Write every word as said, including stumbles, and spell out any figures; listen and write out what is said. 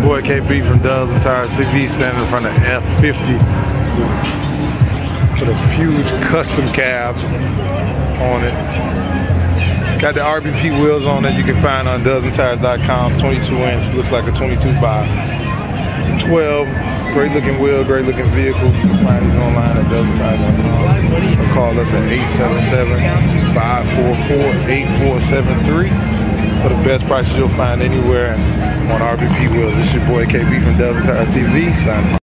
boy K B from Doves and Tires T V, standing in front of F fifty with a huge custom cab on it. Got the R B P wheels on it. You can find on doves and tires dot com. twenty-two inch, looks like a twenty-two by twelve. Great looking wheel, great looking vehicle. You can find these online at doves and tires dot com. Or call us at eight seven seven, five four four, eight four seven three for the best prices you'll find anywhere on R B P wheels. This is your boy K B from Doves and Tires T V signing off.